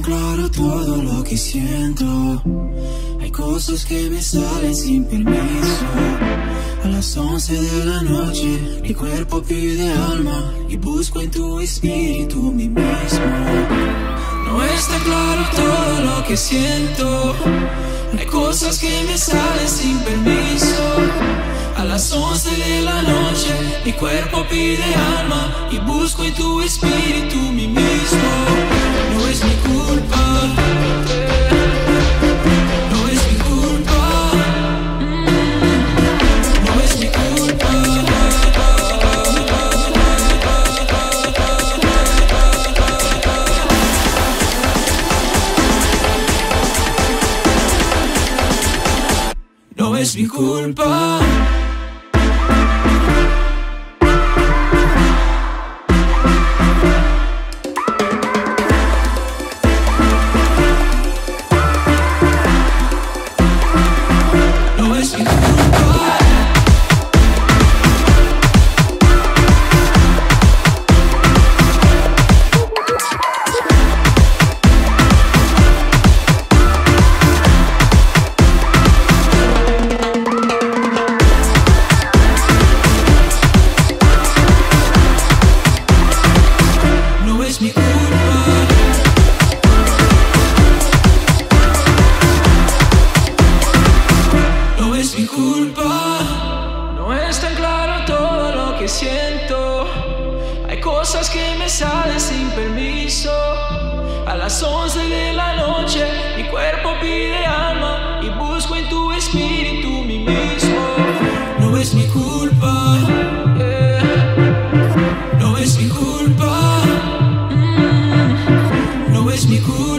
claro todo lo que siento. Hay cosas que me salen sin permiso. A las 11 de la noche mi cuerpo pide alma y busco en tu espíritu mi mismo. No está claro todo lo que siento. Hay cosas que me salen sin permiso. A las 11 de la noche mi cuerpo pide alma y busco en tu espíritu mi mismo. No es mi culpa, no es mi culpa, no es mi culpa. No es mi culpa. No es tan claro todo lo que siento. Hay cosas que me salen sin permiso. A las 11 de la noche mi cuerpo pide alma y busco en tu espíritu mi mismo. No es mi culpa, no es mi culpa, no es mi culpa.